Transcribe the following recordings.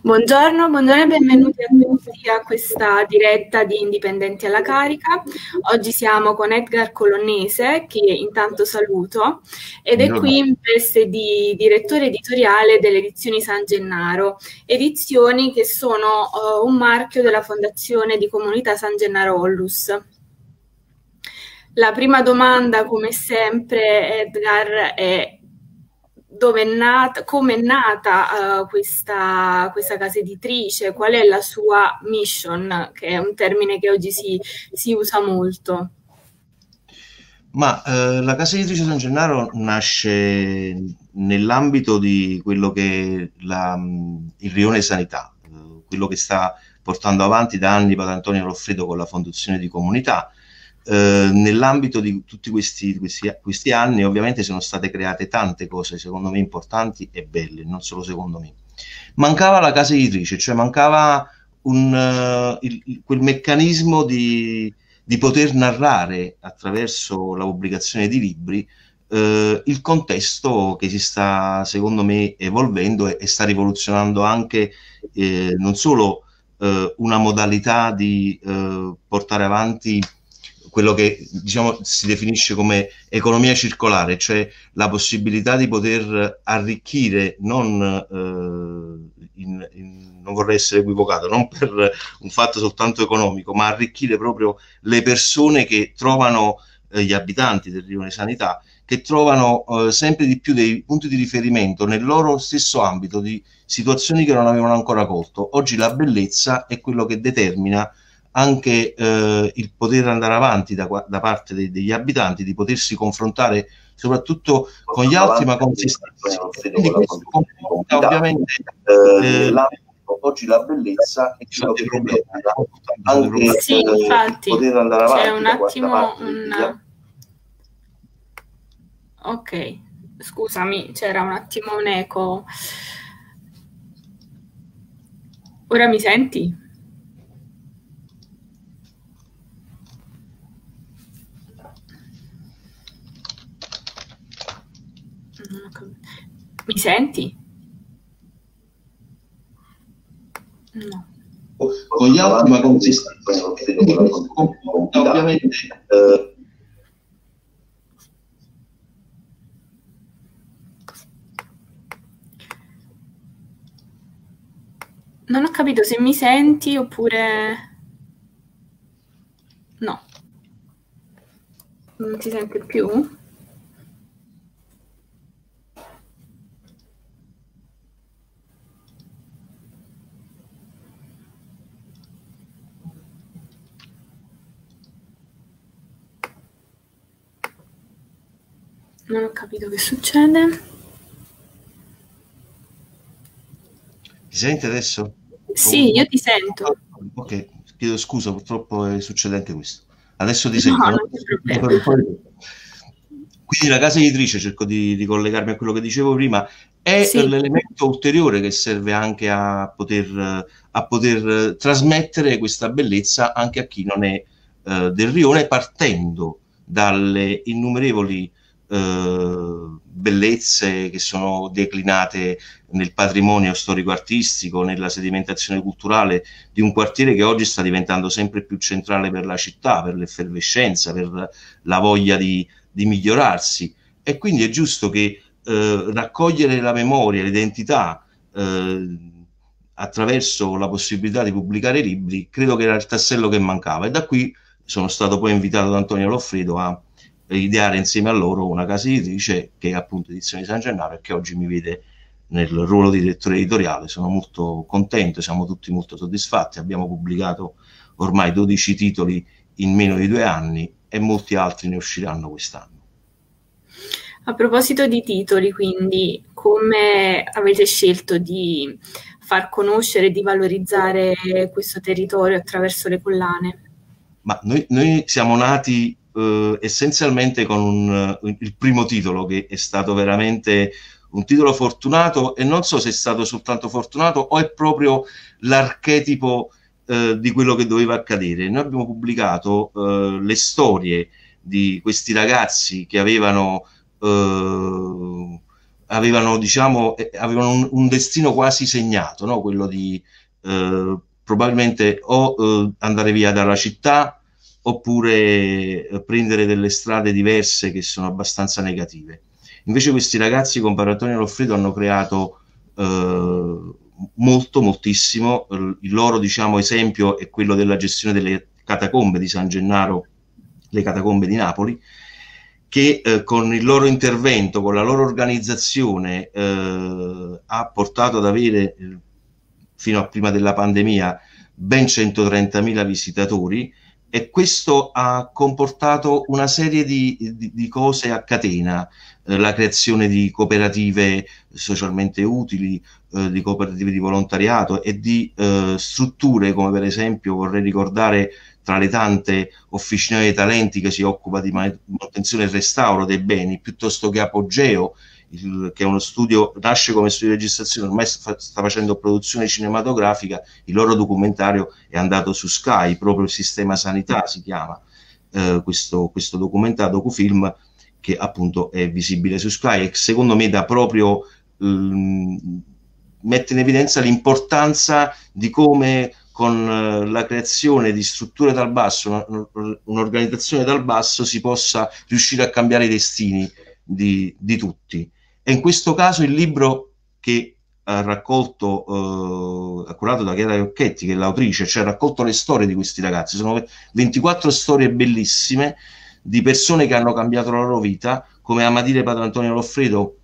Buongiorno e benvenuti a tutti a questa diretta di Indipendenti alla Carica. Oggi siamo con Edgar Colonnese, che intanto saluto, ed è qui in veste di direttore editoriale delle edizioni San Gennaro, edizioni che sono un marchio della Fondazione di Comunità San Gennaro Ollus. La prima domanda, come sempre, Edgar, è come è nata questa casa editrice, qual è la sua mission, che è un termine che oggi si usa molto. Ma la casa editrice San Gennaro nasce nell'ambito di quello che è il rione Sanità, quello che sta portando avanti da anni Padre Antonio Loffredo con la fondazione di Comunità. Nell'ambito di tutti questi anni ovviamente sono state create tante cose secondo me importanti e belle, non solo secondo me. Mancava la casa editrice, cioè mancava quel meccanismo di poter narrare attraverso la pubblicazione di libri il contesto che si sta secondo me evolvendo e sta rivoluzionando anche non solo una modalità di portare avanti quello che diciamo si definisce come economia circolare, cioè la possibilità di poter arricchire, non vorrei essere equivocato, non per un fatto soltanto economico, ma arricchire proprio le persone che trovano, gli abitanti del rione Sanità, che trovano sempre di più dei punti di riferimento nel loro stesso ambito di situazioni che non avevano ancora colto. Oggi la bellezza è quello che determina anche il poter andare avanti da parte degli abitanti, di potersi confrontare soprattutto con gli altri, ma con se stessi. Quindi questo comporta ovviamente oggi la bellezza è ciò che determina anche sì, infatti, poter andare avanti. C'è un attimo Ok, scusami, c'era un attimo un eco. Ora mi senti? Mi senti? No. Con gli altri, ma con se stessi. Ovviamente non ho capito se mi senti oppure no. Non ti sente più? Non ho capito che succede. Ti senti adesso? Sì, io ti sento. Ok, chiedo scusa, purtroppo succede anche questo. Adesso ti sento. No, non c'è problema. Quindi la casa editrice, cerco di collegarmi a quello che dicevo prima, è l'elemento ulteriore che serve anche a poter trasmettere questa bellezza anche a chi non è del rione, partendo dalle innumerevoli bellezze che sono declinate nel patrimonio storico-artistico, nella sedimentazione culturale di un quartiere che oggi sta diventando sempre più centrale per la città, per l'effervescenza, per la voglia di migliorarsi, e quindi è giusto che raccogliere la memoria, l'identità attraverso la possibilità di pubblicare libri, credo che era il tassello che mancava, e da qui sono stato poi invitato da Antonio Loffredo a ideare insieme a loro una casa editrice che è appunto Edizioni San Gennaro e che oggi mi vede nel ruolo di direttore editoriale. Sono molto contento, siamo tutti molto soddisfatti, abbiamo pubblicato ormai 12 titoli in meno di 2 anni e molti altri ne usciranno quest'anno. A proposito di titoli, quindi, come avete scelto di far conoscere e di valorizzare questo territorio attraverso le collane? Ma noi siamo nati essenzialmente con il primo titolo, che è stato veramente un titolo fortunato, e non so se è stato soltanto fortunato o è proprio l'archetipo di quello che doveva accadere. Noi abbiamo pubblicato le storie di questi ragazzi che avevano avevano, diciamo, avevano un destino quasi segnato, no? Quello di probabilmente o andare via dalla città oppure prendere delle strade diverse che sono abbastanza negative. Invece questi ragazzi con Padre Antonio Loffredo hanno creato moltissimo. Il loro, diciamo, esempio è quello della gestione delle catacombe di San Gennaro, le catacombe di Napoli, che con il loro intervento, con la loro organizzazione, ha portato ad avere, fino a prima della pandemia, ben 130.000 visitatori, e questo ha comportato una serie di cose a catena, la creazione di cooperative socialmente utili, di cooperative di volontariato e di strutture come, per esempio, vorrei ricordare, tra le tante, Officina dei Talenti, che si occupa di manutenzione e restauro dei beni, piuttosto che Apogeo, che è uno studio, nasce come studio di registrazione, ormai sta facendo produzione cinematografica. Il loro documentario è andato su Sky, proprio il Sistema Sanità si chiama, questo documentario, docufilm, che appunto è visibile su Sky, e secondo me dà proprio, mette in evidenza l'importanza di come con la creazione di strutture dal basso, un'organizzazione dal basso, si possa riuscire a cambiare i destini di tutti. E in questo caso il libro che ha raccolto, curato da Chiara Iocchetti, che è l'autrice, cioè ha raccolto le storie di questi ragazzi. Sono 24 storie bellissime di persone che hanno cambiato la loro vita, come ama dire Padre Antonio Loffredo,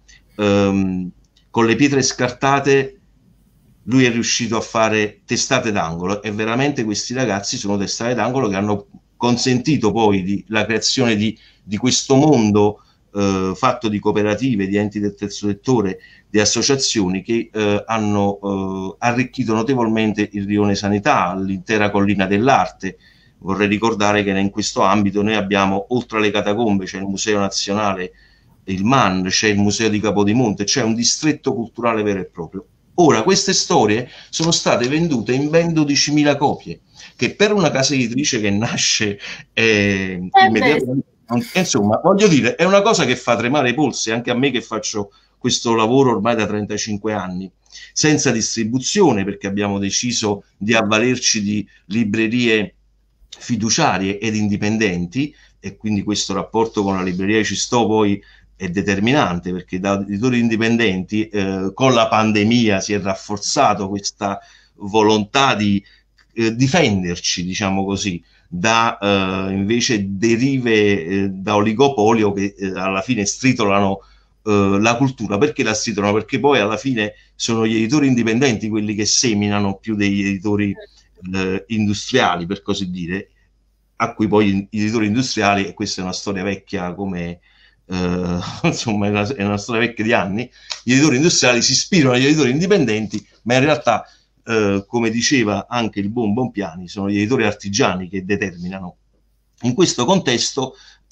con le pietre scartate lui è riuscito a fare testate d'angolo, e veramente questi ragazzi sono testate d'angolo che hanno consentito poi la creazione di questo mondo fatto di cooperative, di enti del terzo settore, di associazioni che hanno arricchito notevolmente il Rione Sanità, l'intera Collina dell'Arte. Vorrei ricordare che in questo ambito noi abbiamo, oltre alle catacombe, c'è il Museo Nazionale, il MAN, c'è il Museo di Capodimonte, c'è un distretto culturale vero e proprio. Ora, queste storie sono state vendute in ben 12.000 copie, che per una casa editrice che nasce immediatamente, insomma, voglio dire, è una cosa che fa tremare i polsi, anche a me che faccio questo lavoro ormai da 35 anni, senza distribuzione, perché abbiamo deciso di avvalerci di librerie fiduciarie ed indipendenti, e quindi questo rapporto con la libreria Ci Sto poi è determinante, perché da editori indipendenti con la pandemia si è rafforzato questa volontà di difenderci, diciamo così, da invece derive da oligopolio che alla fine stritolano la cultura. Perché la stritolano? Perché poi alla fine sono gli editori indipendenti quelli che seminano più degli editori industriali, per così dire, a cui poi gli editori industriali, e questa è una storia vecchia come insomma è una storia vecchia di anni, gli editori industriali si ispirano agli editori indipendenti, ma in realtà come diceva anche il buon Bompiani, sono gli editori artigiani che determinano. In questo contesto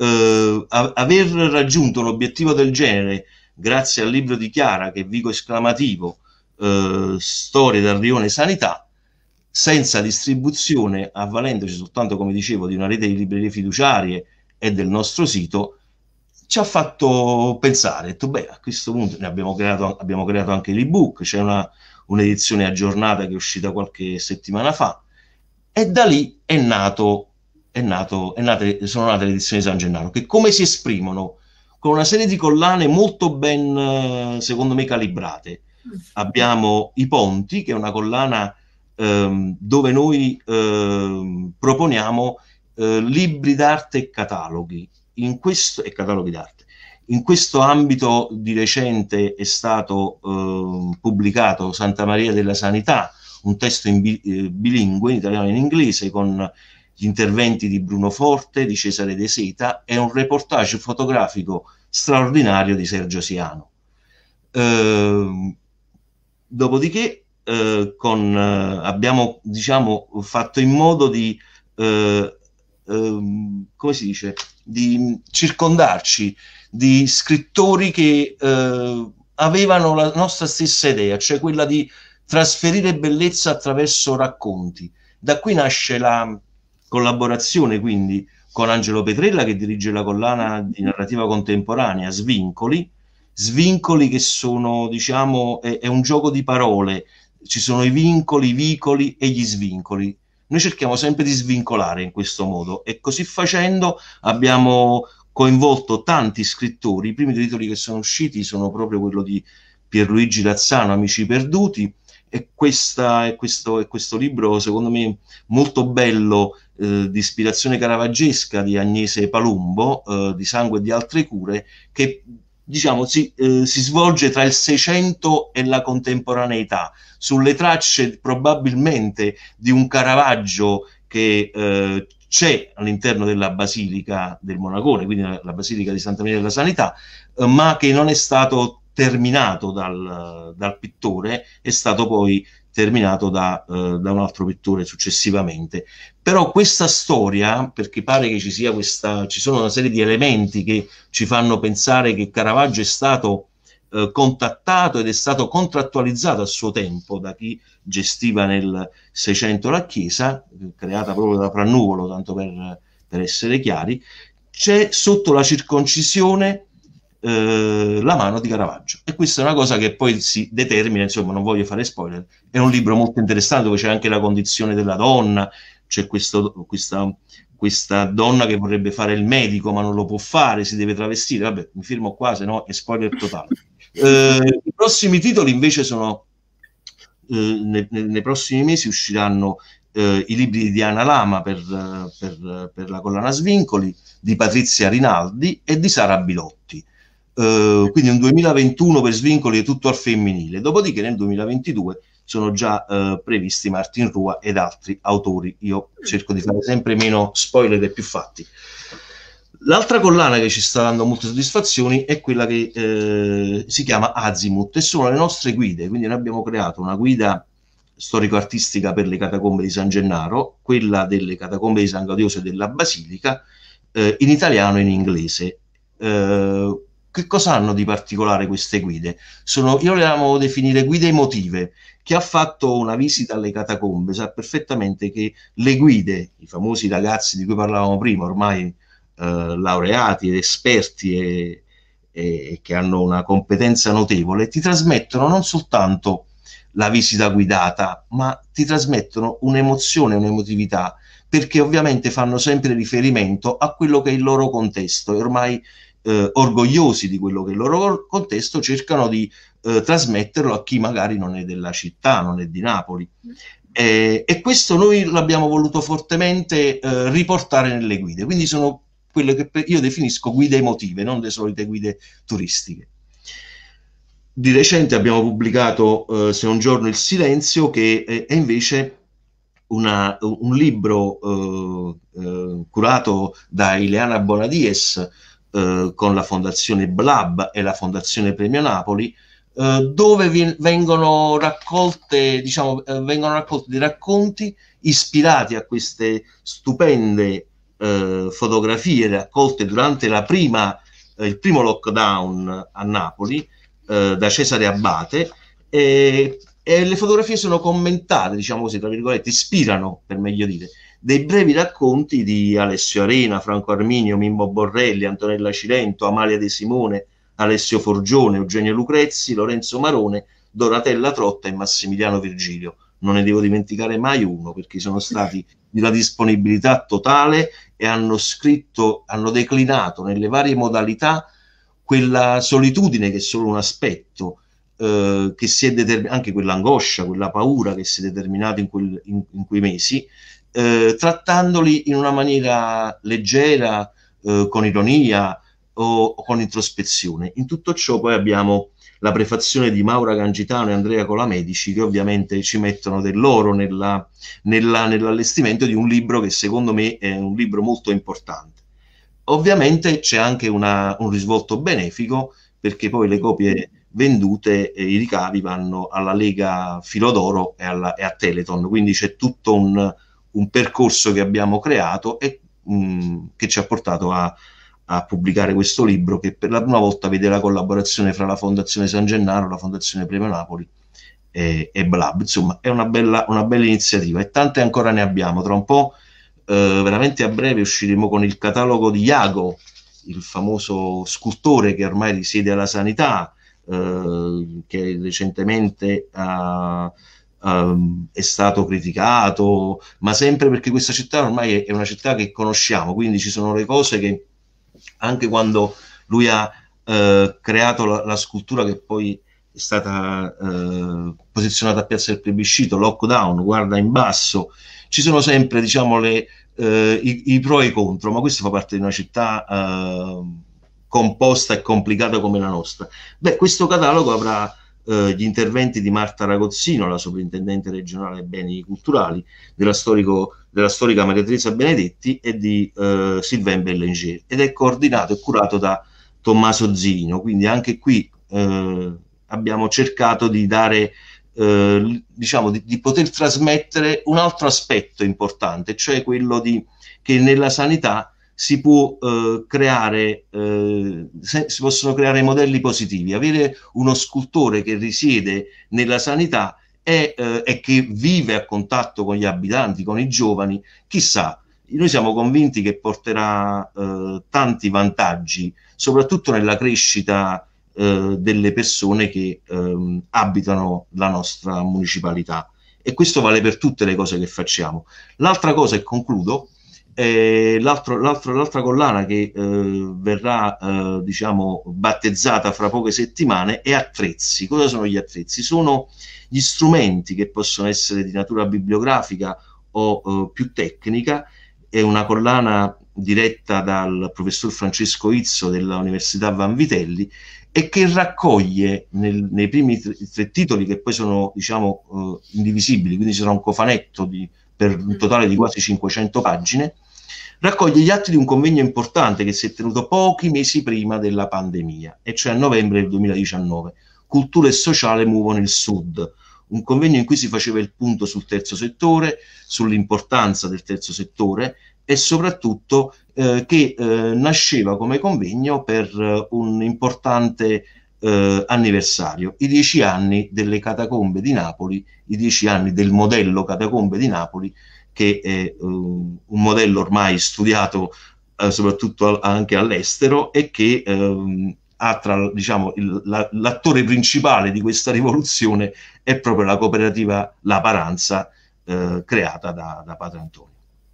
aver raggiunto un obiettivo del genere grazie al libro di Chiara, che è Vico Esclamativo, Storie dal Rione Sanità, senza distribuzione, avvalendoci soltanto, come dicevo, di una rete di librerie fiduciarie e del nostro sito, ci ha fatto pensare. Ho detto, beh, a questo punto ne abbiamo creato anche l'ebook, c'è un'edizione aggiornata che è uscita qualche settimana fa, e da lì sono nate le edizioni di San Gennaro, che come si esprimono? Con una serie di collane molto ben, secondo me, calibrate. Abbiamo I Ponti, che è una collana dove noi proponiamo libri d'arte e cataloghi. E cataloghi d'arte. In questo ambito di recente è stato pubblicato Santa Maria della Sanità, un testo bilingue, in italiano e in inglese, con gli interventi di Bruno Forte, di Cesare De Seta, e un reportage fotografico straordinario di Sergio Siano. Dopodiché abbiamo, diciamo, fatto in modo di come si dice, di circondarci di scrittori che avevano la nostra stessa idea, cioè quella di trasferire bellezza attraverso racconti. Da qui nasce la collaborazione quindi con Angelo Petrella, che dirige la collana di narrativa contemporanea Svincoli, svincoli che sono, diciamo, è un gioco di parole, ci sono i vincoli, i vicoli e gli svincoli. Noi cerchiamo sempre di svincolare in questo modo e così facendo abbiamo coinvolto tanti scrittori. I primi titoli che sono usciti sono proprio quello di Pierluigi Lazzano, Amici perduti, e questo libro, secondo me, molto bello, di ispirazione caravaggesca, di Agnese Palumbo, di Sangue e di altre cure, che diciamo si svolge tra il Seicento e la contemporaneità, sulle tracce probabilmente di un Caravaggio che c'è all'interno della Basilica del Monacone, quindi la Basilica di Santa Maria della Sanità, ma che non è stato terminato dal pittore, è stato poi terminato da un altro pittore successivamente. Però questa storia, perché pare che ci sono una serie di elementi che ci fanno pensare che Caravaggio è stato contattato ed è stato contrattualizzato a suo tempo da chi gestiva nel Seicento la Chiesa, creata proprio da Frannuvolo, tanto per essere chiari, c'è sotto la circoncisione la mano di Caravaggio, e questa è una cosa che poi si determina, insomma, non voglio fare spoiler, è un libro molto interessante dove c'è anche la condizione della donna, c'è questa donna che vorrebbe fare il medico ma non lo può fare, si deve travestire, vabbè, mi fermo qua, se no è spoiler totale. I prossimi titoli invece sono nei prossimi mesi usciranno i libri di Diana Lama per la collana Svincoli, di Patrizia Rinaldi e di Sara Bilotti. Quindi un 2021 per Svincoli è tutto al femminile, dopodiché nel 2022 sono già previsti Martin Rua ed altri autori. Io cerco di fare sempre meno spoiler e più fatti. L'altra collana che ci sta dando molte soddisfazioni è quella che si chiama Azimuth, e sono le nostre guide, quindi noi abbiamo creato una guida storico-artistica per le catacombe di San Gennaro, quella delle catacombe di San Gaudioso e della Basilica, in italiano e in inglese. Che cosa hanno di particolare queste guide? Io le amo definire guide emotive. Chi ha fatto una visita alle catacombe sa perfettamente che le guide, i famosi ragazzi di cui parlavamo prima, ormai laureati ed esperti e che hanno una competenza notevole, ti trasmettono non soltanto la visita guidata, ma ti trasmettono un'emozione, un'emotività, perché ovviamente fanno sempre riferimento a quello che è il loro contesto, e ormai orgogliosi di quello che è il loro contesto cercano di trasmetterlo a chi magari non è della città, non è di Napoli. E questo noi l'abbiamo voluto fortemente riportare nelle guide, quindi sono quelle che io definisco guide emotive, non le solite guide turistiche. Di recente abbiamo pubblicato Se un giorno il silenzio, che è invece un libro curato da Ileana Bonadies con la Fondazione Blab e la Fondazione Premio Napoli, dove vengono raccolti dei racconti ispirati a queste stupende fotografie raccolte durante il primo lockdown a Napoli, da Cesare Abbate, e le fotografie sono commentate, diciamo così, tra virgolette, ispirano, per meglio dire, dei brevi racconti di Alessio Arena, Franco Arminio, Mimmo Borrelli, Antonella Cilento, Amalia De Simone, Alessio Forgione, Eugenio Lucrezzi, Lorenzo Marone, Donatella Trotta e Massimiliano Virgilio. Non ne devo dimenticare mai uno, perché sono stati di una disponibilità totale e hanno declinato nelle varie modalità quella solitudine che è solo un aspetto, che si è determinata, anche quell'angoscia, quella paura che si è determinata in quei mesi, trattandoli in una maniera leggera, con ironia o con introspezione. In tutto ciò poi abbiamo la prefazione di Maura Gangitano e Andrea Colamedici, che ovviamente ci mettono del loro nell'allestimento di un libro che secondo me è un libro molto importante. Ovviamente c'è anche un risvolto benefico, perché poi le copie vendute e i ricavi vanno alla Lega Filodoro e a Teleton, quindi c'è tutto un percorso che abbiamo creato e che ci ha portato a pubblicare questo libro, che per la prima volta vede la collaborazione fra la Fondazione San Gennaro, la Fondazione Premio Napoli e Blab. Insomma, è una bella iniziativa, e tante ancora ne abbiamo. Tra un po', veramente a breve, usciremo con il catalogo di Iago, il famoso scultore che ormai risiede alla Sanità, che recentemente è stato criticato, ma sempre perché questa città ormai è una città che conosciamo, quindi ci sono le cose che anche quando lui ha creato la scultura che poi è stata posizionata a Piazza del Plebiscito, Lockdown, guarda in basso, ci sono sempre, diciamo, i pro e i contro, ma questo fa parte di una città composta e complicata come la nostra. Beh, questo catalogo avrà gli interventi di Marta Ragozzino, la sovrintendente regionale dei beni culturali, della storica Maria Teresa Benedetti e di Sylvain Bellanger, ed è coordinato e curato da Tommaso Zino. Quindi anche qui abbiamo cercato di dare, diciamo, di poter trasmettere un altro aspetto importante, cioè quello che nella sanità si può creare, si possono creare modelli positivi. Avere uno scultore che risiede nella sanità e che vive a contatto con gli abitanti, con i giovani, chissà, noi siamo convinti che porterà tanti vantaggi, soprattutto nella crescita delle persone che abitano la nostra municipalità, e questo vale per tutte le cose che facciamo. L'altra cosa, e concludo, l'altra collana che verrà diciamo battezzata fra poche settimane è Attrezzi. Cosa sono gli attrezzi? Sono gli strumenti che possono essere di natura bibliografica o più tecnica. È una collana diretta dal professor Francesco Izzo dell'Università Vanvitelli e che raccoglie nei primi tre titoli, che poi sono, diciamo, indivisibili, quindi sarà un cofanetto per un totale di quasi 500 pagine, raccoglie gli atti di un convegno importante che si è tenuto pochi mesi prima della pandemia, e cioè a novembre del 2019, Cultura e sociale muovono il Sud, un convegno in cui si faceva il punto sul terzo settore, sull'importanza del terzo settore, e soprattutto che nasceva come convegno per un importante anniversario, i 10 anni delle catacombe di Napoli, i 10 anni del modello catacombe di Napoli, che è un modello ormai studiato soprattutto anche all'estero, e che ha diciamo, l'attore principale di questa rivoluzione è proprio la cooperativa La Paranza, creata da Padre Antonio.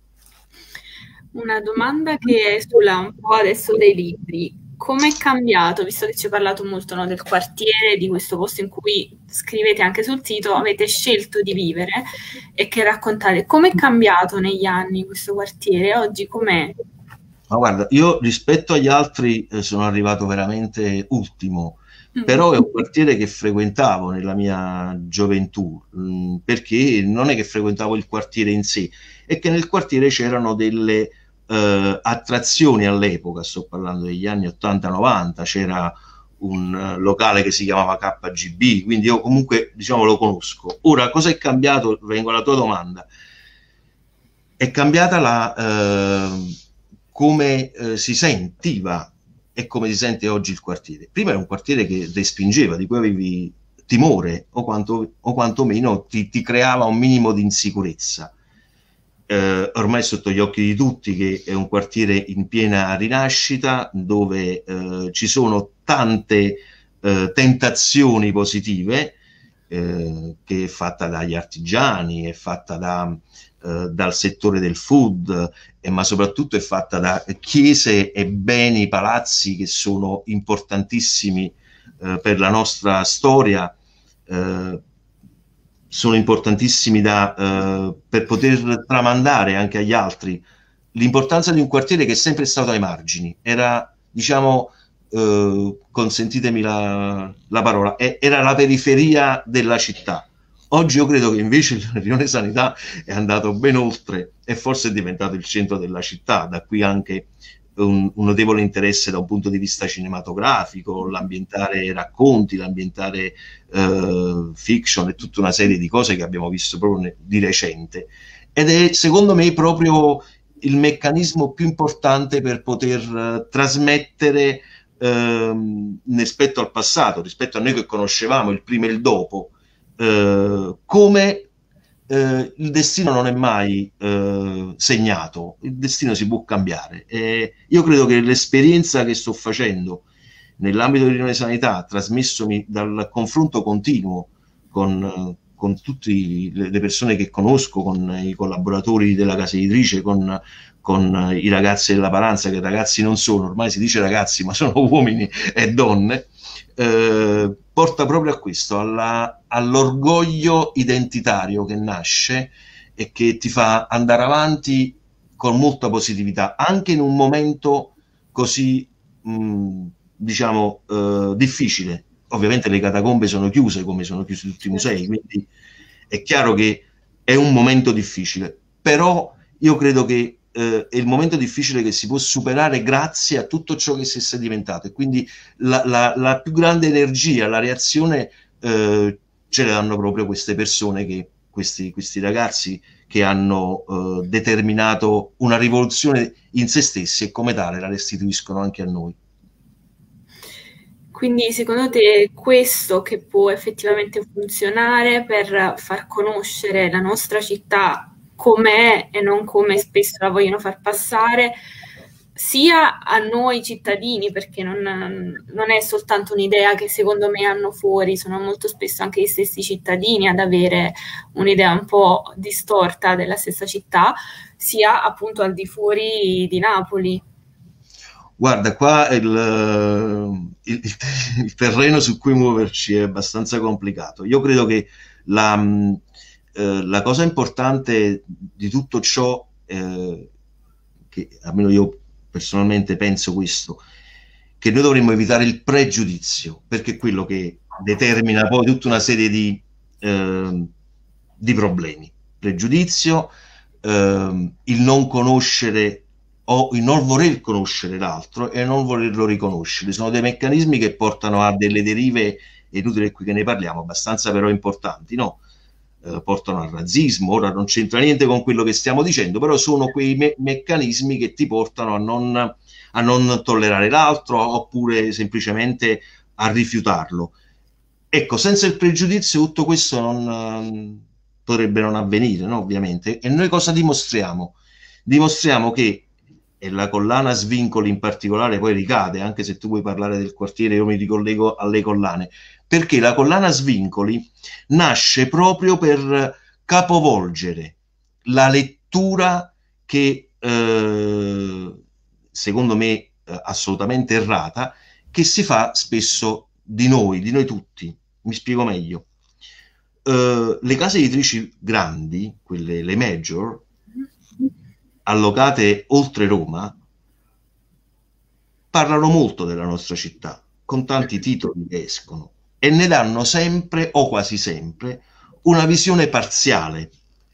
Una domanda che esula un po' adesso dai libri. Come è cambiato, visto che ci hai parlato molto, no, del quartiere, di questo posto in cui scrivete anche sul sito, avete scelto di vivere e che raccontate, come è cambiato negli anni questo quartiere? Oggi com'è? Ma guarda, io rispetto agli altri sono arrivato veramente ultimo, però è un quartiere che frequentavo nella mia gioventù, perché non è che frequentavo il quartiere in sé, è che nel quartiere c'erano delle attrazioni all'epoca. Sto parlando degli anni 80-90, c'era un locale che si chiamava KGB, quindi io comunque, diciamo, lo conosco. Ora, cosa è cambiato? Vengo alla tua domanda. È cambiata come si sentiva e come si sente oggi il quartiere. Prima era un quartiere che respingeva, di cui avevi timore, o quantomeno ti creava un minimo di insicurezza. Ormai è sotto gli occhi di tutti che è un quartiere in piena rinascita, dove ci sono tante tentazioni positive, che è fatta dagli artigiani, è fatta dal settore del food, ma soprattutto è fatta da chiese e beni, palazzi che sono importantissimi per la nostra storia, sono importantissimi per poter tramandare anche agli altri l'importanza di un quartiere che è sempre stato ai margini. Era, diciamo, consentitemi la parola, era la periferia della città. Oggi io credo che invece il Rione Sanità è andato ben oltre e forse è diventato il centro della città, da qui anche un notevole interesse da un punto di vista cinematografico, l'ambientare racconti, l'ambientare fiction e tutta una serie di cose che abbiamo visto proprio di recente. Ed è, secondo me, proprio il meccanismo più importante per poter trasmettere rispetto al passato, rispetto a noi che conoscevamo il prima e il dopo, come il destino non è mai segnato, il destino si può cambiare. Io credo che l'esperienza che sto facendo nell'ambito dell'Unione Sanità, trasmessomi dal confronto continuo con tutte le persone che conosco, con i collaboratori della casa editrice, con i ragazzi della Paranza, che ragazzi non sono, ormai si dice ragazzi, ma sono uomini e donne, porta proprio a questo, all'orgoglio identitario che nasce e che ti fa andare avanti con molta positività, anche in un momento così, diciamo, difficile. Ovviamente le catacombe sono chiuse, come sono chiusi tutti i musei, quindi è chiaro che è un momento difficile, però io credo che è il momento difficile che si può superare grazie a tutto ciò che si è sedimentato, e quindi la più grande energia, la reazione ce le danno proprio queste persone, questi ragazzi che hanno determinato una rivoluzione in se stessi, e come tale la restituiscono anche a noi. Quindi secondo te questo che può effettivamente funzionare per far conoscere la nostra città com'è e non come spesso la vogliono far passare, sia a noi cittadini, perché non è soltanto un'idea che secondo me hanno fuori, sono molto spesso anche gli stessi cittadini ad avere un'idea un po' distorta della stessa città, sia appunto al di fuori di Napoli. Guarda, qua il terreno su cui muoverci è abbastanza complicato. Io credo che la cosa importante di tutto ciò, che almeno io personalmente penso questo, che noi dovremmo evitare il pregiudizio, perché è quello che determina poi tutta una serie di problemi. Pregiudizio, il non conoscere o il non voler conoscere l'altro e non volerlo riconoscere. Sono dei meccanismi che portano a delle derive, è inutile qui che ne parliamo, abbastanza però importanti, no? Portano al razzismo. Ora non c'entra niente con quello che stiamo dicendo, però sono quei meccanismi che ti portano a non tollerare l'altro, oppure semplicemente a rifiutarlo. Ecco, senza il pregiudizio tutto questo potrebbe non avvenire, no? Ovviamente. E noi cosa dimostriamo? Dimostriamo che, e la collana Svincoli in particolare poi ricade, anche se tu vuoi parlare del quartiere io mi ricollego alle collane, perché la collana Svincoli nasce proprio per capovolgere la lettura che secondo me assolutamente errata, che si fa spesso di noi tutti. Mi spiego meglio. Le case editrici grandi, quelle, le major, allocate oltre Roma, parlano molto della nostra città, con tanti titoli che escono, e ne danno sempre, o quasi sempre, una visione parziale,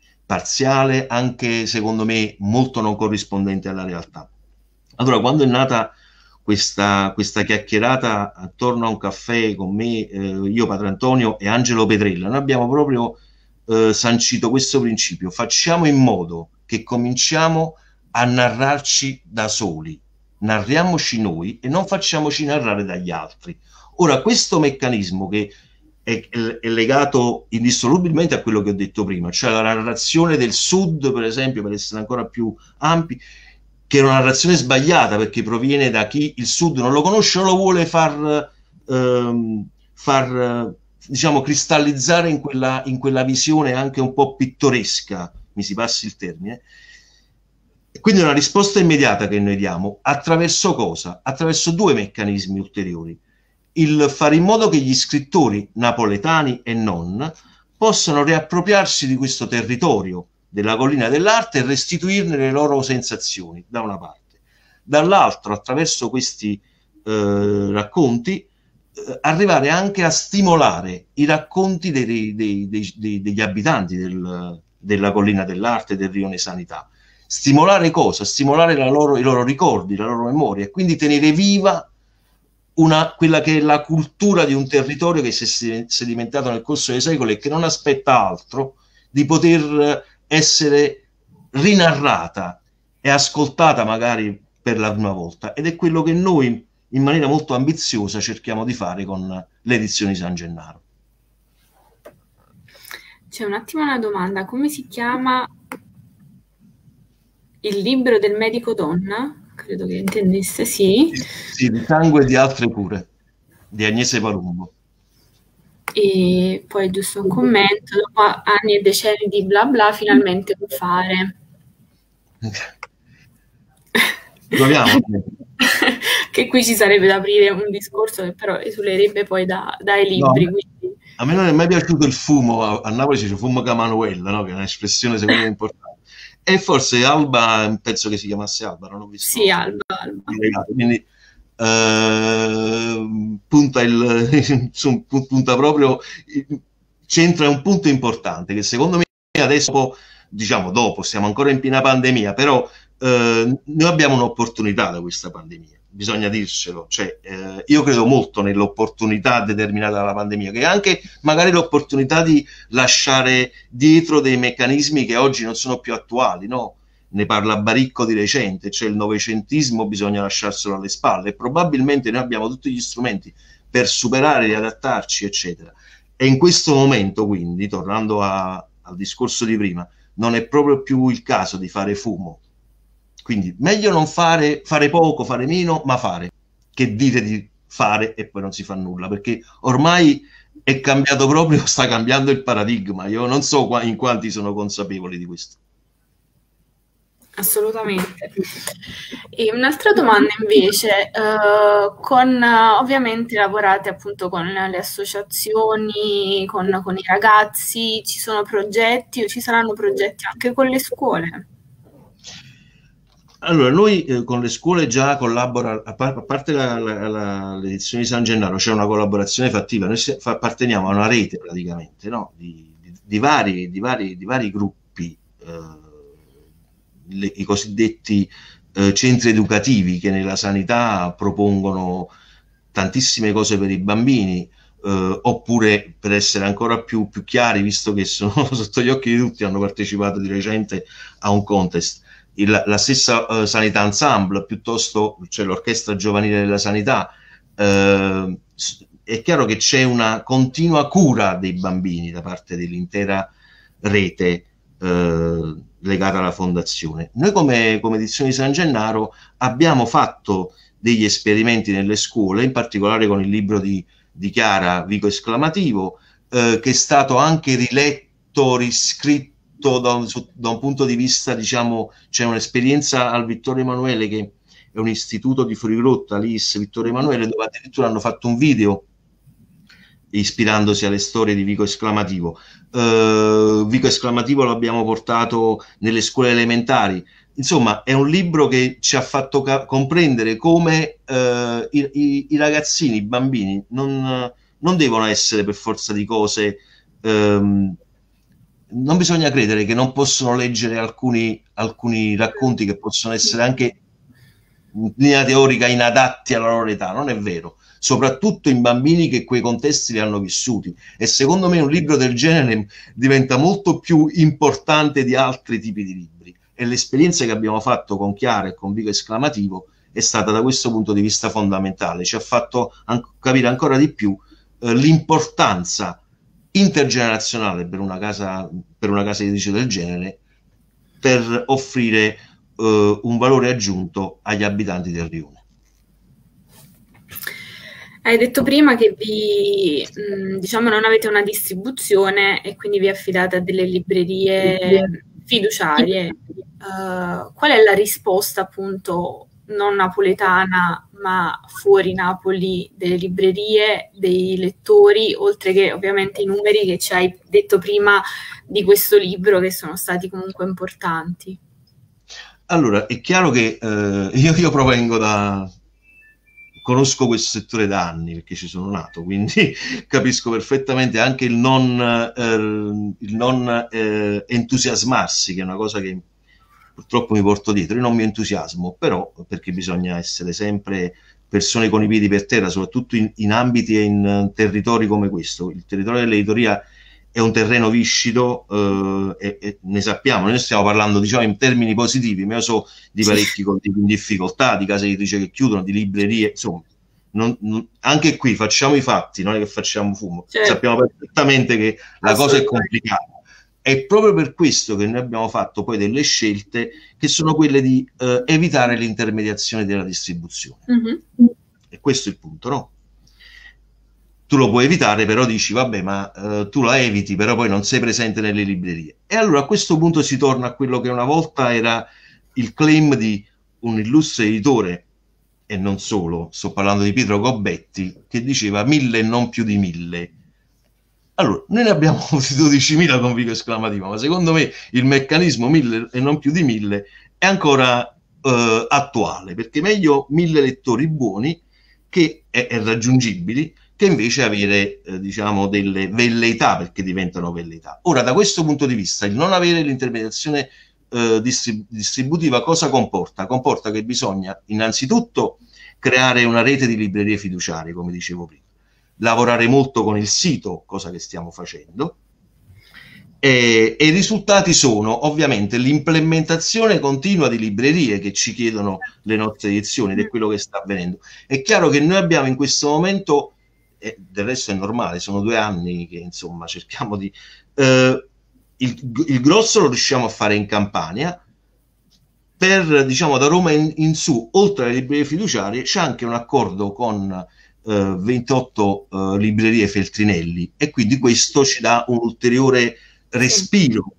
anche secondo me molto non corrispondente alla realtà. Allora, quando è nata questa chiacchierata attorno a un caffè con me, io, Padre Antonio e Angelo Petrella, noi abbiamo proprio sancito questo principio: facciamo in modo che cominciamo a narrarci da soli, narriamoci noi e non facciamoci narrare dagli altri. Ora, questo meccanismo che è legato indissolubilmente a quello che ho detto prima, cioè la narrazione del Sud, per esempio, per essere ancora più ampi, che è una narrazione sbagliata perché proviene da chi il Sud non lo conosce o lo vuole far diciamo cristallizzare in quella visione anche un po' pittoresca, mi si passi il termine. E quindi una risposta immediata che noi diamo attraverso cosa? Attraverso due meccanismi ulteriori: il fare in modo che gli scrittori napoletani e non possano riappropriarsi di questo territorio della collina dell'arte e restituirne le loro sensazioni, da una parte; dall'altro, attraverso questi racconti, arrivare anche a stimolare i racconti degli abitanti della collina dell'arte e del Rione Sanità. Stimolare cosa? Stimolare i loro ricordi, la loro memoria, e quindi tenere viva quella che è la cultura di un territorio che si è sedimentato nel corso dei secoli e che non aspetta altro di poter essere rinarrata e ascoltata magari per la prima volta, ed è quello che noi in maniera molto ambiziosa cerchiamo di fare con le edizioni San Gennaro. C'è un attimo una domanda, come si chiama il libro del medico donna? Credo che intendesse, sì. Sì, di sangue e di altre cure, di Agnese Palumbo. E poi giusto un commento, dopo anni e decenni di bla bla, finalmente può fare. Proviamo. Che qui ci sarebbe da aprire un discorso che però esulerebbe poi dai libri. No, quindi. a me non è mai piaciuto il fumo, a Napoli c'è fumo Camanuella, no? Che è un'espressione secondo me importante. E forse Alba, penso che si chiamasse Alba, non ho visto. Sì, Alba. Quindi punta proprio, c'entra un punto importante che secondo me adesso, diciamo dopo, siamo ancora in piena pandemia, però noi abbiamo un'opportunità da questa pandemia. Bisogna dircelo, cioè, io credo molto nell'opportunità determinata dalla pandemia, che è anche magari l'opportunità di lasciare dietro dei meccanismi che oggi non sono più attuali, no? Ne parla Baricco di recente, cioè il novecentismo bisogna lasciarselo alle spalle e probabilmente noi abbiamo tutti gli strumenti per superare, riadattarci, eccetera. E in questo momento, quindi, tornando al discorso di prima, non è proprio più il caso di fare fumo. Quindi meglio non fare poco, fare meno, ma fare, che dire di fare e poi non si fa nulla, perché ormai è cambiato proprio, sta cambiando il paradigma. Io non so in quanti sono consapevoli di questo. Assolutamente. E un'altra domanda invece, ovviamente lavorate appunto con le associazioni, con i ragazzi, ci sono progetti o ci saranno progetti anche con le scuole? Allora, noi con le scuole già collabora, a parte l'edizione di San Gennaro, c'è una collaborazione fattiva, noi apparteniamo a una rete praticamente, no? di vari gruppi, i cosiddetti centri educativi che nella sanità propongono tantissime cose per i bambini, oppure per essere ancora più chiari, visto che sono sotto gli occhi di tutti, hanno partecipato di recente a un contest. La stessa Sanità Ensemble, piuttosto c'è l'Orchestra Giovanile della Sanità. È chiaro che c'è una continua cura dei bambini da parte dell'intera rete legata alla fondazione. Noi come edizione di San Gennaro abbiamo fatto degli esperimenti nelle scuole, in particolare con il libro di Chiara Vico Esclamativo, che è stato anche riletto, riscritto da un punto di vista, diciamo, c'è un'esperienza al Vittorio Emanuele, che è un istituto di Fuorigrotta, l'IS Vittorio Emanuele, dove addirittura hanno fatto un video ispirandosi alle storie di Vico Esclamativo. Vico Esclamativo l'abbiamo portato nelle scuole elementari. Insomma, è un libro che ci ha fatto comprendere come i ragazzini, i bambini, non devono essere per forza di cose... non bisogna credere che non possono leggere alcuni racconti che possono essere anche in linea teorica inadatti alla loro età, non è vero, soprattutto in bambini che quei contesti li hanno vissuti, e secondo me un libro del genere diventa molto più importante di altri tipi di libri, e l'esperienza che abbiamo fatto con Chiara e con Vico Esclamativo è stata da questo punto di vista fondamentale, ci ha fatto capire ancora di più l'importanza intergenerazionale per una casa editrice del genere, per offrire un valore aggiunto agli abitanti del Rione. Hai detto prima che diciamo, non avete una distribuzione e quindi vi affidate a delle librerie fiduciarie. Qual è la risposta, appunto, non napoletana ma fuori Napoli, delle librerie, dei lettori, oltre che ovviamente i numeri che ci hai detto prima di questo libro, che sono stati comunque importanti? Allora, è chiaro che io provengo conosco questo settore da anni, perché ci sono nato, quindi capisco perfettamente anche il non entusiasmarsi, che è una cosa che purtroppo mi porto dietro. Io non mi entusiasmo, però, perché bisogna essere sempre persone con i piedi per terra, soprattutto in ambiti e in territori come questo. Il territorio dell'editoria è un terreno viscido, e ne sappiamo, noi stiamo parlando, diciamo, in termini positivi, ma io so di parecchi in difficoltà, di case editrici che chiudono, di librerie, insomma, anche qui facciamo i fatti, non è che facciamo fumo, certo. Sappiamo perfettamente che la cosa è complicata. È proprio per questo che noi abbiamo fatto poi delle scelte che sono quelle di evitare l'intermediazione della distribuzione. E questo è il punto, no? Tu lo puoi evitare, però dici, vabbè, ma tu la eviti, però poi non sei presente nelle librerie. E allora a questo punto si torna a quello che una volta era il claim di un illustre editore, e non solo, sto parlando di Pietro Gobetti, che diceva 1000 e non più di 1000. Allora, noi ne abbiamo avuti 12.000 con Vico esclamativo, ma secondo me il meccanismo 1000 e non più di 1000 è ancora attuale, perché meglio 1000 lettori buoni che è raggiungibili, che invece avere diciamo delle velleità, perché diventano velleità. Ora, da questo punto di vista, il non avere l'intermediazione distributiva cosa comporta? Comporta che bisogna innanzitutto creare una rete di librerie fiduciarie, come dicevo prima, lavorare molto con il sito, cosa che stiamo facendo, e i risultati sono ovviamente l'implementazione continua di librerie che ci chiedono le nostre edizioni, ed è quello che sta avvenendo. È chiaro che noi abbiamo in questo momento, e del resto è normale, sono 2 anni che insomma cerchiamo di... il grosso lo riusciamo a fare in Campania, per, diciamo, da Roma in su, oltre alle librerie fiduciarie, c'è anche un accordo con 28 librerie Feltrinelli, e quindi questo ci dà un ulteriore respiro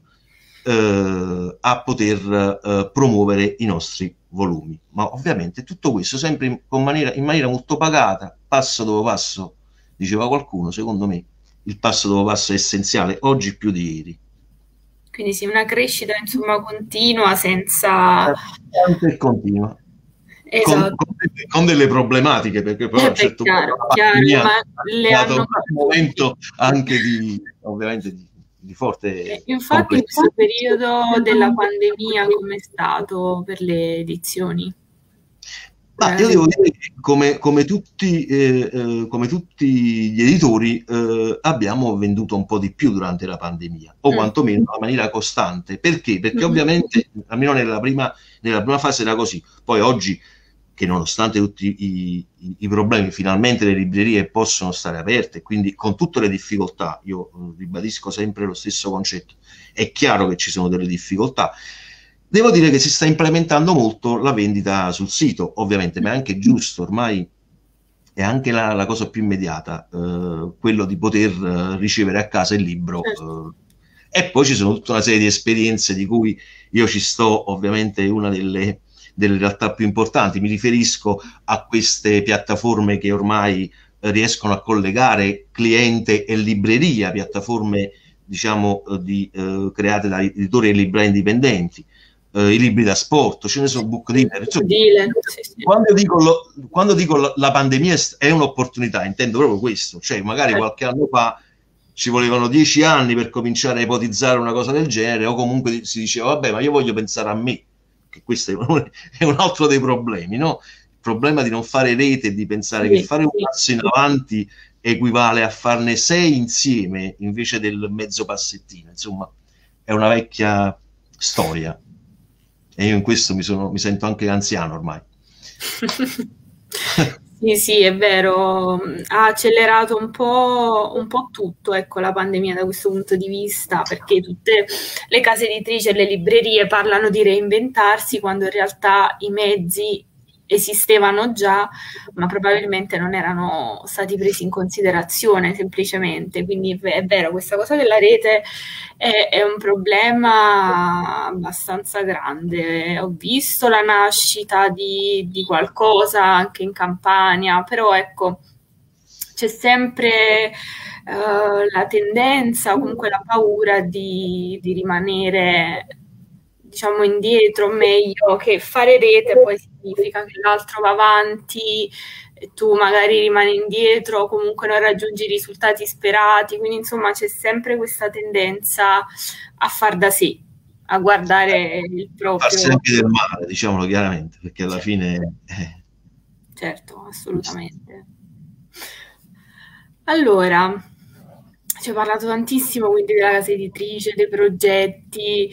a poter promuovere i nostri volumi. Ma ovviamente tutto questo sempre in maniera molto pagata, passo dopo passo, diceva qualcuno. Secondo me il passo dopo passo è essenziale, oggi più di ieri. Quindi sì, una crescita insomma continua, senza... E continua. Esatto. Con delle problematiche, perché poi a un certo chiaro, punto chiaro, ma le hanno un momento anche di, ovviamente, di forte infatti in questo periodo della pandemia come è stato per le edizioni? Ma io devo dire che come tutti gli editori abbiamo venduto un po' di più durante la pandemia, o quantomeno in maniera costante. Perché? Perché ovviamente, almeno nella prima fase era così. Poi oggi, che nonostante tutti i problemi, finalmente le librerie possono stare aperte, quindi con tutte le difficoltà, io ribadisco sempre lo stesso concetto, è chiaro che ci sono delle difficoltà. Devo dire che si sta implementando molto la vendita sul sito, ovviamente, ma è anche giusto, ormai è anche la cosa più immediata, quello di poter ricevere a casa il libro. E poi ci sono tutta una serie di esperienze di cui io ci sto, ovviamente, una delle realtà più importanti. Mi riferisco a queste piattaforme che ormai riescono a collegare cliente e libreria, piattaforme, diciamo, create da editori e librai indipendenti. I libri da sport, ce ne sono, book dealer. Quando dico la pandemia è un'opportunità, intendo proprio questo, cioè magari qualche anno fa ci volevano 10 anni per cominciare a ipotizzare una cosa del genere, o comunque si diceva vabbè, ma io voglio pensare a me, che questo è un altro dei problemi, no? Il problema di non fare rete e di pensare che fare un passo in avanti equivale a farne 6 insieme invece del mezzo passettino. Insomma, è una vecchia storia. E io in questo mi sento anche anziano ormai. Sì, è vero, ha accelerato un po' tutto, ecco, la pandemia da questo punto di vista, perché tutte le case editrici e le librerie parlano di reinventarsi quando in realtà i mezzi esistevano già, ma probabilmente non erano stati presi in considerazione semplicemente. Quindi è vero, questa cosa della rete è un problema abbastanza grande. Ho visto la nascita di qualcosa anche in Campania, però ecco, c'è sempre la tendenza, comunque la paura di rimanere, diciamo, indietro, meglio che fare rete poi significa che l'altro va avanti e tu magari rimani indietro, comunque non raggiungi i risultati sperati, quindi insomma c'è sempre questa tendenza a far da sé, a guardare il proprio... Farsi anche del male, diciamolo chiaramente, perché alla fine... Certo, assolutamente. Allora, ci ho parlato tantissimo quindi della casa editrice, dei progetti,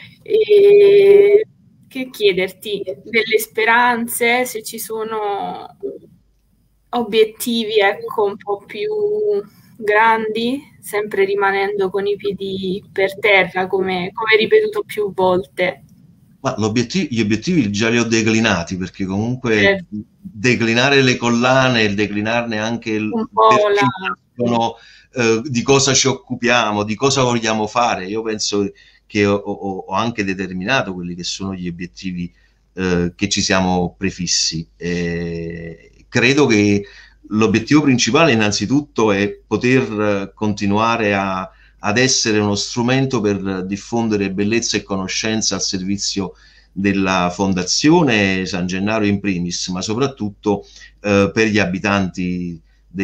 e che chiederti delle speranze, se ci sono obiettivi, ecco, un po' più grandi, sempre rimanendo con i piedi per terra, come ripetuto più volte? Ma gli obiettivi già li ho declinati, perché comunque declinare le collane, declinarne anche un po' perché sono, di cosa ci occupiamo, di cosa vogliamo fare. Io penso che ho anche determinato quelli che sono gli obiettivi che ci siamo prefissi. Credo che l'obiettivo principale innanzitutto è poter continuare ad essere uno strumento per diffondere bellezza e conoscenza al servizio della Fondazione San Gennaro in primis, ma soprattutto per gli abitanti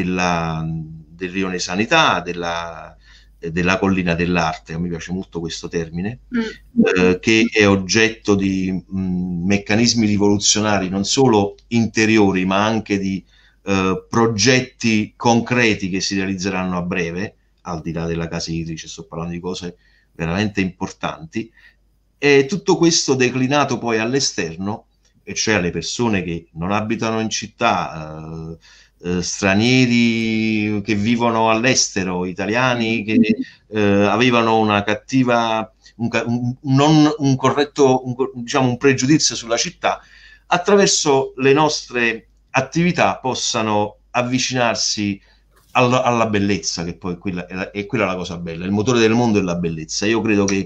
del Rione Sanità, della Collina dell'Arte, a me piace molto questo termine, che è oggetto di meccanismi rivoluzionari non solo interiori, ma anche di progetti concreti che si realizzeranno a breve, al di là della casa editrice, sto parlando di cose veramente importanti, e tutto questo declinato poi all'esterno, e cioè alle persone che non abitano in città, stranieri che vivono all'estero, italiani che avevano una cattiva, non un corretto, diciamo un pregiudizio sulla città, attraverso le nostre attività possano avvicinarsi alla bellezza, che poi è quella la cosa bella, il motore del mondo è la bellezza. Io credo che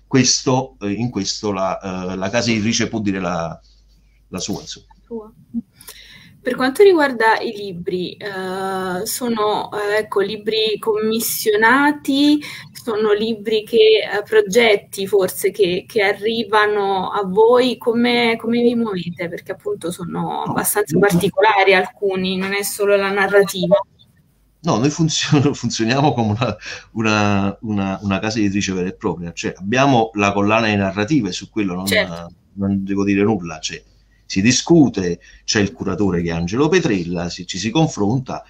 in questo la casa editrice può dire la sua, insomma. Per quanto riguarda i libri, sono libri commissionati, sono libri progetti forse che arrivano a voi, come vi muovete? Perché appunto sono abbastanza particolari alcuni, non è solo la narrativa. No, noi funzioniamo come una casa editrice vera e propria, cioè abbiamo la collana di narrative, su quello non devo dire nulla, si discute, c'è il curatore che è Angelo Petrella, ci si confronta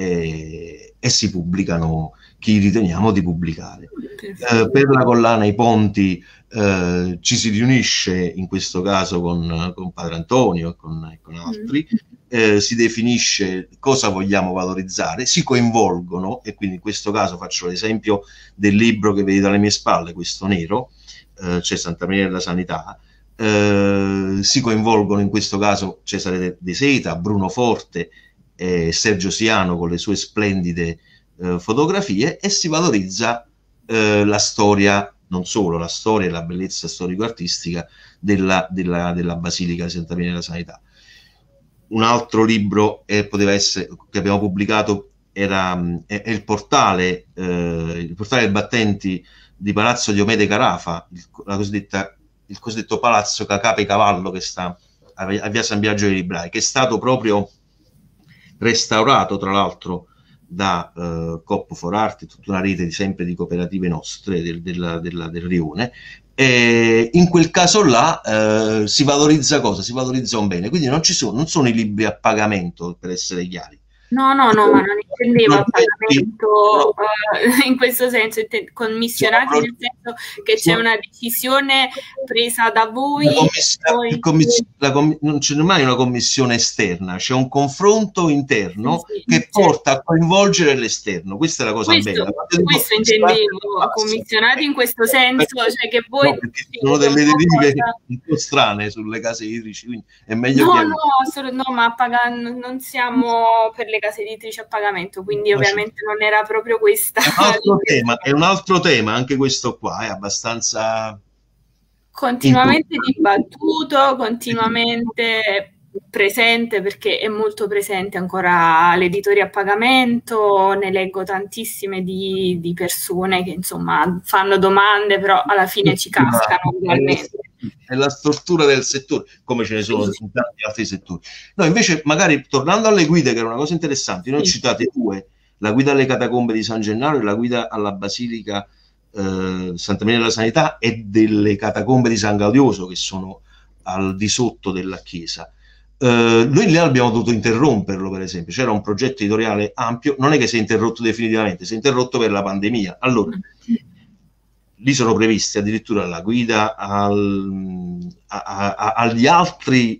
e si pubblicano chi riteniamo di pubblicare. Per la collana I Ponti ci si riunisce in questo caso con Padre Antonio e con altri, si definisce cosa vogliamo valorizzare, si coinvolgono, e quindi in questo caso faccio l'esempio del libro che vedete alle mie spalle, questo nero, c'è Santa Maria della Sanità. Si coinvolgono in questo caso Cesare De Seta, Bruno Forte e Sergio Siano con le sue splendide fotografie, e si valorizza la storia, non solo la storia e la bellezza storico-artistica della Basilica di Santa Maria della Sanità. Un altro libro poteva essere, che abbiamo pubblicato, è il portale del Battenti di Palazzo Diomede Carafa, il cosiddetto Palazzo Cacape Cavallo, che sta a via San Biagio dei Librai, che è stato proprio restaurato tra l'altro da Coop for Art, tutta una rete sempre di cooperative nostre del Rione, e in quel caso là si valorizza cosa? Si valorizza un bene, quindi non sono i libri a pagamento, per essere chiari. No, ma non intendevo a pagamento in questo senso, commissionati nel senso che c'è una decisione presa da voi. Non c'è mai una commissione esterna, c'è un confronto interno che porta a coinvolgere l'esterno. Questa è la cosa bella. Questo intendevo, commissionati in questo senso, cioè che voi... No, perché sono delle derive un po' strane sulle case editrici, quindi è meglio ma non siamo per le case editrici a pagamento, quindi ovviamente non era proprio questa. È un altro tema, anche questo qua è abbastanza continuamente dibattuto, continuamente presente, perché è molto presente ancora l'editoria a pagamento. Ne leggo tantissime di persone che insomma fanno domande, però alla fine ci cascano ugualmente. È la struttura del settore, come ce ne sono in tanti altri settori. No, invece, magari tornando alle guide, che era una cosa interessante, noi ho citate due: la guida alle catacombe di San Gennaro e la guida alla Basilica Santa Maria della Sanità e delle catacombe di San Gaudioso, che sono al di sotto della chiesa. Noi lì abbiamo dovuto interromperlo, per esempio. C'era un progetto editoriale ampio, non è che si è interrotto definitivamente, si è interrotto per la pandemia. Allora, lì sono previsti addirittura la guida agli altri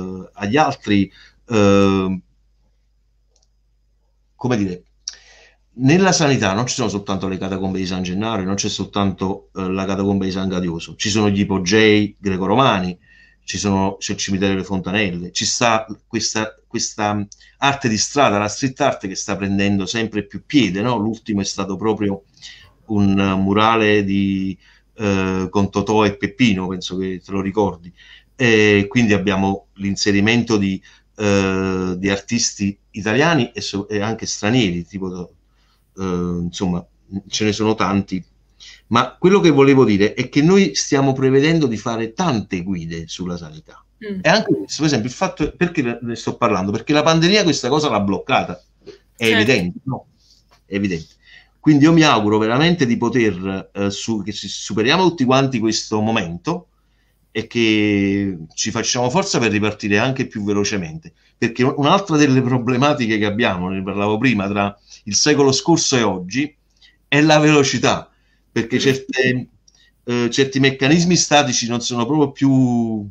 come dire, nella sanità non ci sono soltanto le catacombe di San Gennaro, non c'è soltanto la catacomba di San Gadioso, ci sono gli ipogei greco-romani, c'è il cimitero delle Fontanelle, ci sta questa arte di strada, la street art, che sta prendendo sempre più piede, no? L'ultimo è stato proprio un murale con Totò e Peppino, penso che te lo ricordi, e quindi abbiamo l'inserimento di artisti italiani e anche stranieri, tipo insomma ce ne sono tanti. Ma quello che volevo dire è che noi stiamo prevedendo di fare tante guide sulla sanità. E anche questo, per esempio, il fatto, perché ne sto parlando? Perché la pandemia questa cosa l'ha bloccata, è evidente, no? È evidente. Quindi io mi auguro veramente di poter, che superiamo tutti quanti questo momento e che ci facciamo forza per ripartire anche più velocemente. Perché un'altra delle problematiche che abbiamo, ne parlavo prima, tra il secolo scorso e oggi, è la velocità. Perché certi meccanismi statici non sono proprio più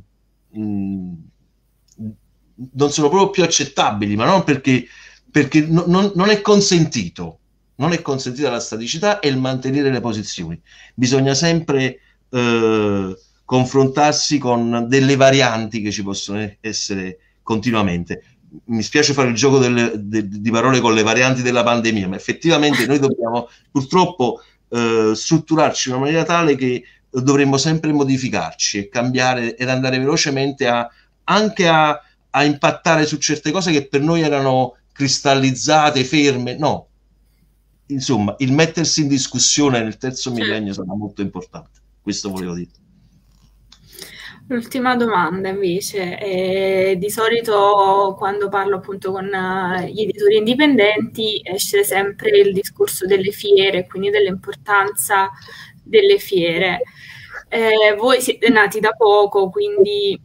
accettabili, ma non perché non è consentito, non è consentita la staticità e il mantenere le posizioni. Bisogna sempre confrontarsi con delle varianti che ci possono essere continuamente. Mi spiace fare il gioco di parole con le varianti della pandemia, ma effettivamente noi dobbiamo purtroppo strutturarci in una maniera tale che dovremmo sempre modificarci e cambiare ed andare velocemente anche a impattare su certe cose che per noi erano cristallizzate, ferme. No, insomma, il mettersi in discussione nel terzo millennio sarà molto importante. Questo volevo dire. L'ultima domanda invece, di solito quando parlo appunto con gli editori indipendenti esce sempre il discorso delle fiere, quindi dell'importanza delle fiere. Voi siete nati da poco, quindi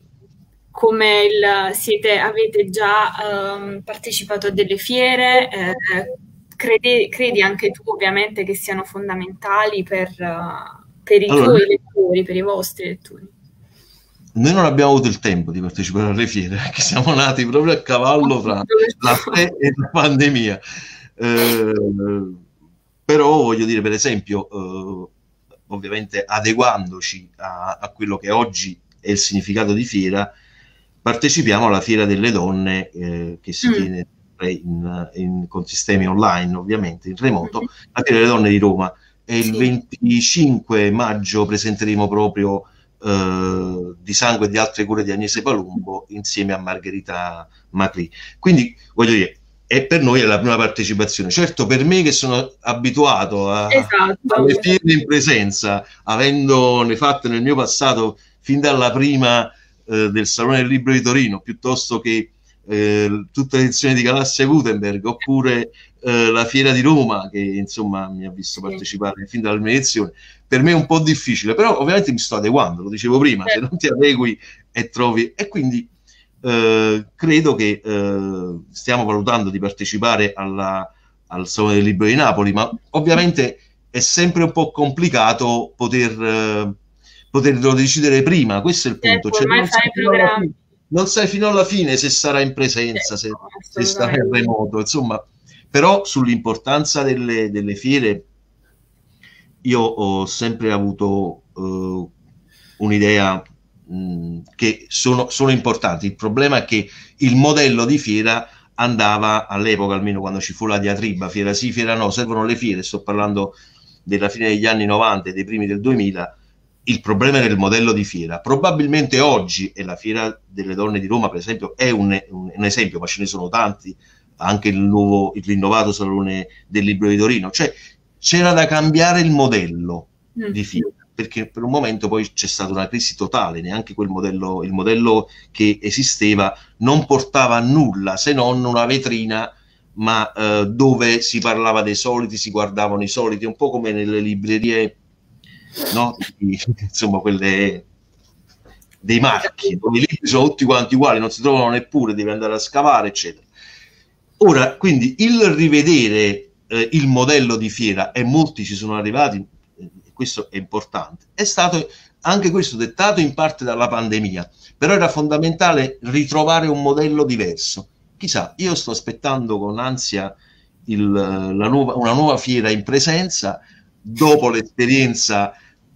avete già partecipato a delle fiere, credi anche tu ovviamente che siano fondamentali per i tuoi lettori, per i vostri lettori? Noi non abbiamo avuto il tempo di partecipare alle fiere, perché siamo nati proprio a cavallo tra la fe e la pandemia. Però voglio dire, per esempio, ovviamente adeguandoci a quello che oggi è il significato di fiera, partecipiamo alla Fiera delle Donne che si tiene con sistemi online, ovviamente, in remoto, la Fiera delle Donne di Roma. E il 25 maggio presenteremo proprio Di sangue e di altre cure di Agnese Palumbo insieme a Margherita Macri. Quindi voglio dire, per noi è la prima partecipazione. Certo, per me che sono abituato alle fiere in presenza, avendone fatte nel mio passato fin dalla prima del Salone del Libro di Torino, piuttosto che tutte le edizioni di Galassia Gutenberg, oppure la Fiera di Roma, che insomma mi ha visto partecipare fin dalla mia edizione, per me è un po' difficile, però ovviamente mi sto adeguando, lo dicevo prima, se non ti adegui e trovi, e quindi credo che stiamo valutando di partecipare al Salone del Libro di Napoli, ma ovviamente è sempre un po' complicato poterlo decidere prima, questo è il punto. Cioè, non sai fino alla fine se sarà in presenza, se sarà in remoto, insomma. Però sull'importanza delle fiere io ho sempre avuto un'idea che sono importanti. Il problema è che il modello di fiera andava all'epoca, almeno quando ci fu la diatriba, fiera sì, fiera no, servono le fiere, sto parlando della fine degli anni 90 e dei primi del 2000, il problema era il modello di fiera. Probabilmente oggi, e la Fiera delle Donne di Roma per esempio è un esempio, ma ce ne sono tanti, anche il rinnovato Salone del Libro di Torino, cioè c'era da cambiare il modello di fiera, perché per un momento poi c'è stata una crisi totale, neanche il modello che esisteva non portava a nulla se non una vetrina, ma dove si parlava dei soliti, si guardavano i soliti, un po' come nelle librerie, no? Insomma, quelle dei marchi, dove i libri sono tutti quanti uguali, non si trovano neppure, devi andare a scavare, eccetera. Ora, quindi il rivedere il modello di fiera, e molti ci sono arrivati, questo è importante, è stato anche questo dettato in parte dalla pandemia, però era fondamentale ritrovare un modello diverso. Chissà, io sto aspettando con ansia una nuova fiera in presenza dopo l'esperienza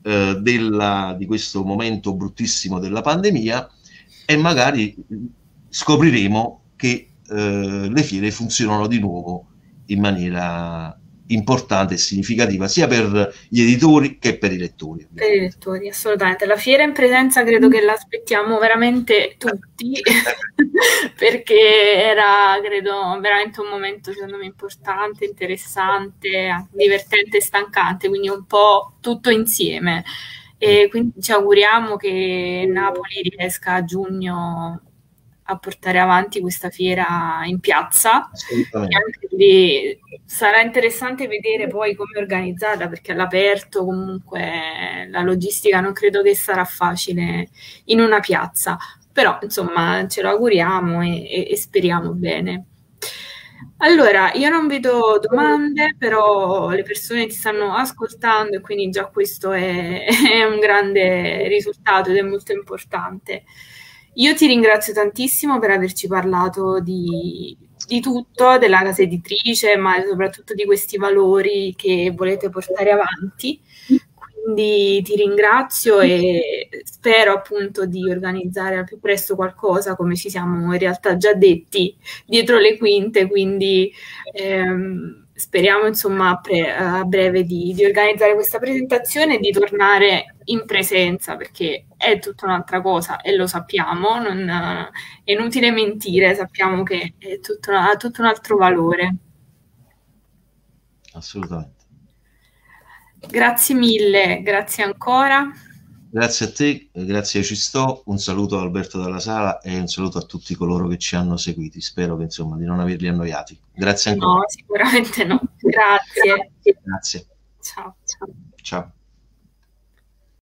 di questo momento bruttissimo della pandemia, e magari scopriremo che le fiere funzionano di nuovo in maniera importante e significativa sia per gli editori che per i lettori. Per i lettori, assolutamente. La fiera in presenza credo che l'aspettiamo veramente tutti, perché era, credo, veramente un momento secondo me importante, interessante, divertente e stancante, quindi un po' tutto insieme. E quindi ci auguriamo che Napoli riesca a giugno a portare avanti questa fiera in piazza. E anche lì sarà interessante vedere poi come è organizzata, perché all'aperto comunque la logistica non credo che sarà facile in una piazza, però insomma ce lo auguriamo e speriamo bene. Allora, io non vedo domande, però le persone ti stanno ascoltando e quindi già questo è un grande risultato ed è molto importante. Io ti ringrazio tantissimo per averci parlato di tutto, della casa editrice, ma soprattutto di questi valori che volete portare avanti. Quindi ti ringrazio e spero appunto di organizzare al più presto qualcosa, come ci siamo in realtà già detti, dietro le quinte, quindi speriamo insomma a breve di organizzare questa presentazione e di tornare in presenza, perché è tutta un'altra cosa e lo sappiamo, non è inutile mentire, sappiamo che è ha tutto un altro valore. Assolutamente. Grazie mille, grazie ancora. Grazie a te, grazie a Ci sto, un saluto a Alberto Dalla Sala e un saluto a tutti coloro che ci hanno seguiti. Spero che insomma di non averli annoiati. Grazie ancora. No, sicuramente no. Grazie. Grazie. Ciao. Ciao.